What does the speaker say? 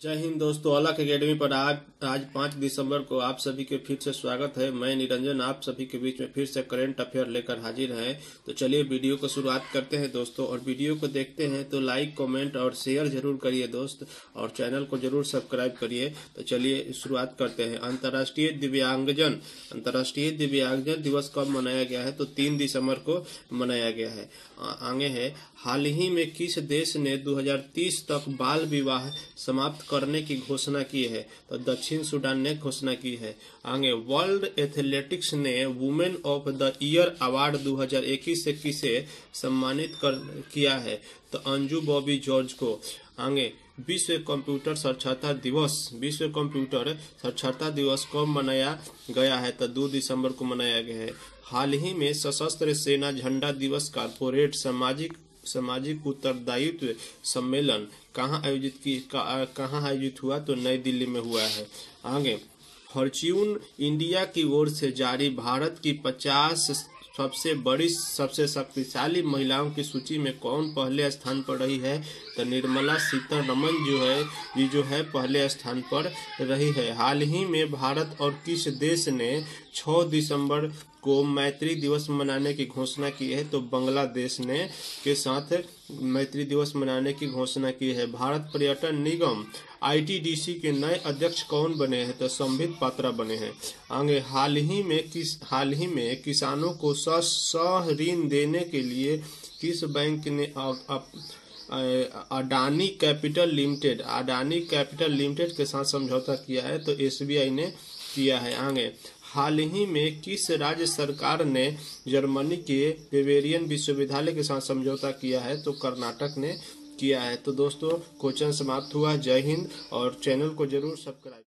जय हिंद दोस्तों, अलख एकेडमी पर आज 5 दिसंबर को आप सभी के फिर से स्वागत है। मैं निरंजन आप सभी के बीच में फिर से करंट अफेयर लेकर हाजिर हैं। तो चलिए वीडियो को शुरुआत करते हैं दोस्तों। और वीडियो को देखते हैं तो लाइक, कमेंट और शेयर जरूर करिए दोस्त, और चैनल को जरूर सब्सक्राइब करिए। तो चलिए शुरुआत करते हैं। अंतर्राष्ट्रीय दिव्यांगजन दिवस कब मनाया गया है? तो 3 दिसंबर को मनाया गया है। आगे है, हाल ही में किस देश ने 2030 तक बाल विवाह समाप्त करने की घोषणा की है? तो दक्षिण सूडान ने घोषणा की है। आगे, वर्ल्ड एथलेटिक्स ने women of the year award 2021 से किसे सम्मानित किया है? तो अंजू बॉबी जॉर्ज को। आगे, विश्व कंप्यूटर साक्षरता दिवस कब मनाया गया है? तो 2 दिसंबर को मनाया गया है। हाल ही में सशस्त्र सेना झंडा दिवस कॉर्पोरेट सामाजिक उत्तरदायित्व सम्मेलन कहाँ आयोजित हुआ? तो नई दिल्ली में हुआ है। आगे, फॉर्च्यून इंडिया की ओर से जारी भारत की 50 सबसे शक्तिशाली महिलाओं की सूची में कौन पहले स्थान पर रही है? तो निर्मला सीतारमण जो है पहले स्थान पर रही है। हाल ही में भारत और किस देश ने 6 दिसंबर को मैत्री दिवस मनाने की घोषणा की है? तो बांग्लादेश ने के साथ मैत्री दिवस मनाने की घोषणा की है। भारत पर्यटन निगम ITDC के नए अध्यक्ष कौन बने हैं? तो संबित पात्रा बने हैं। आगे, हाल ही में किसानों को ऋण देने के लिए किस बैंक ने अडानी कैपिटल लिमिटेड के साथ समझौता किया है? तो SBI ने किया है। आगे, हाल ही में किस राज्य सरकार ने जर्मनी के बेवेरियन विश्वविद्यालय के साथ समझौता किया है? तो कर्नाटक ने किया है। तो दोस्तों, क्वेश्चन समाप्त हुआ। जय हिंद, और चैनल को जरूर सब्सक्राइब